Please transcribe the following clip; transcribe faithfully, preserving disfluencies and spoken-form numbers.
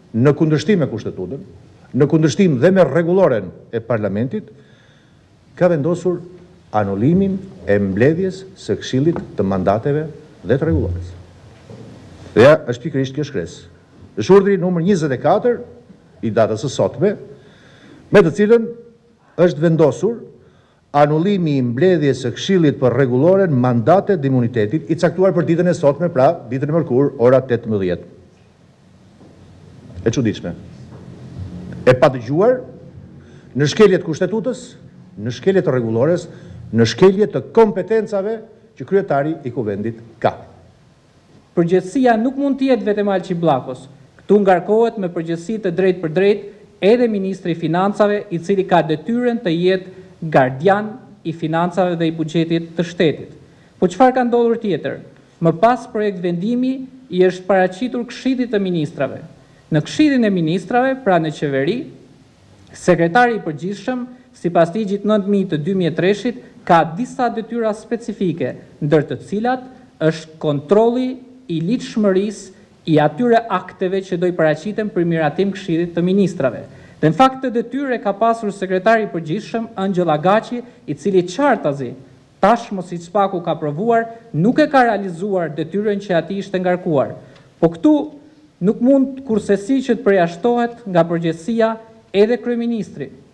në kundërshtim me kushtetutën, në kundërshtim dhe me rregulloren e parlamentit, ka vendosur anullimin e mbledhjes së Këshillit të mandateve dhe të rregullores. Dhe ja është pikërisht kjo shkresë. Është urdhri numër njëzet e katër i datës së sotme, me të cilën është vendosur anullimi i mbledhjes së Këshillit për rregulloren, mandatet dhe imunitetit i caktuar për ditën e sotme, pra ditën e mërkurë, ora tetëmbëdhjetë. E çuditshme. E padëgjuar në shkeljet kushtetutës, në shkeljet të rregullores, në shkeljet të kompetencave që kryetari i kuvendit ka. Përgjegjësia nuk mund të jetë vetëm Alçi Bllakos. Këtu ngarkohet me përgjegjësi të drejtë për drejtë edhe ministri i financave, i cili ka detyrën të jetë gardian i financave dhe i buxhetit të shtetit. Po çfarë ka ndodhur tjetër? Më pas projekt vendimi i është paraqitur Këshillit të Ministrave. Në Këshillin e Ministrave, pra në qeveri, sekretari i përgjithshëm, sipas ligjit nëntë mijë të dy mijë e treshit, ka disa detyra specifike, ndër të cilat është kontrolli i ligjshmërisë i atyre akteve që do i paraqiten për miratim Këshillit të Ministrave. Dhe në fakt të detyre ka pasur sekretari i përgjithshëm Angela Gaçi, i cili qartazi, tashmë siç paku ka provuar, nuk e ka realizuar detyrën që atij ishte ngarkuar. Po këtu nuk mund kursesi që të përjashtohet nga përgjegjësia edhe kryeministri.